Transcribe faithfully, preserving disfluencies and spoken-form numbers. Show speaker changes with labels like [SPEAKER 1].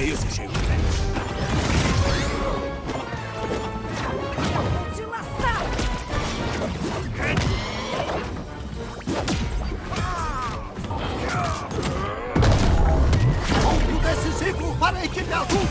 [SPEAKER 1] É esse jeito.
[SPEAKER 2] Te lascar!
[SPEAKER 3] Ponto decisivo para a equipe azul!